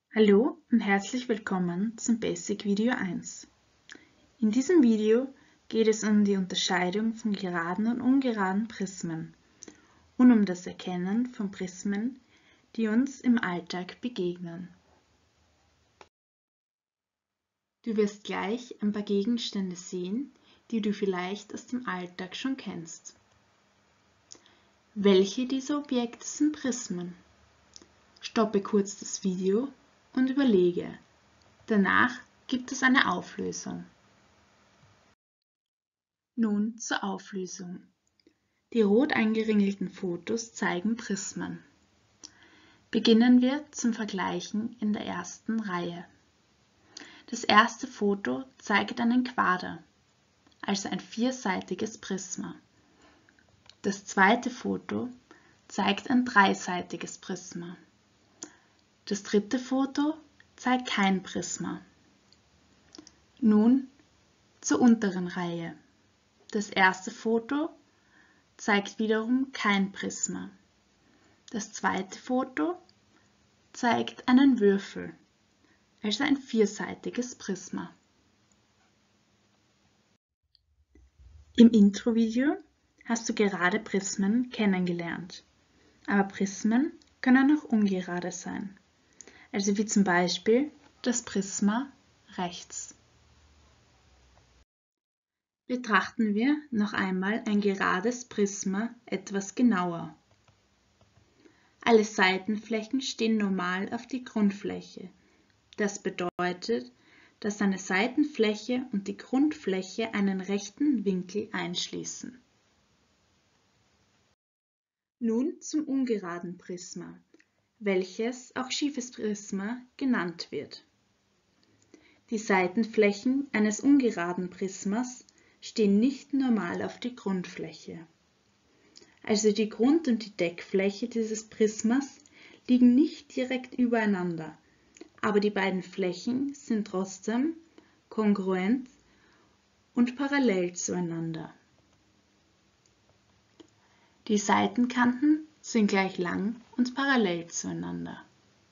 Hallo und herzlich willkommen zum Basic Video 1. In diesem Video geht es um die Unterscheidung von geraden und ungeraden Prismen und um das Erkennen von Prismen, die uns im Alltag begegnen. Du wirst gleich ein paar Gegenstände sehen, die du vielleicht aus dem Alltag schon kennst. Welche dieser Objekte sind Prismen? Stoppe kurz das Video und überlege. Danach gibt es eine Auflösung. Nun zur Auflösung. Die rot eingeringelten Fotos zeigen Prismen. Beginnen wir zum Vergleichen in der ersten Reihe. Das erste Foto zeigt einen Quader, also ein vierseitiges Prisma. Das zweite Foto zeigt ein dreiseitiges Prisma. Das dritte Foto zeigt kein Prisma. Nun zur unteren Reihe. Das erste Foto zeigt wiederum kein Prisma. Das zweite Foto zeigt einen Würfel, also ein vierseitiges Prisma. Im Introvideo hast du gerade Prismen kennengelernt, aber Prismen können auch ungerade sein, also wie zum Beispiel das Prisma rechts. Betrachten wir noch einmal ein gerades Prisma etwas genauer. Alle Seitenflächen stehen normal auf die Grundfläche. Das bedeutet, dass eine Seitenfläche und die Grundfläche einen rechten Winkel einschließen. Nun zum ungeraden Prisma, welches auch schiefes Prisma genannt wird. Die Seitenflächen eines ungeraden Prismas stehen nicht normal auf die Grundfläche. Also die Grund- und die Deckfläche dieses Prismas liegen nicht direkt übereinander, aber die beiden Flächen sind trotzdem kongruent und parallel zueinander. Die Seitenkanten sind gleich lang und parallel zueinander.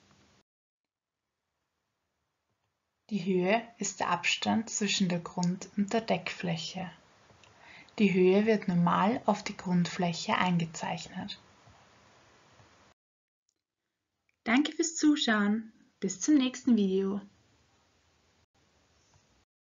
Die Höhe ist der Abstand zwischen der Grund- und der Deckfläche. Die Höhe wird normal auf die Grundfläche eingezeichnet. Danke fürs Zuschauen. Bis zum nächsten Video.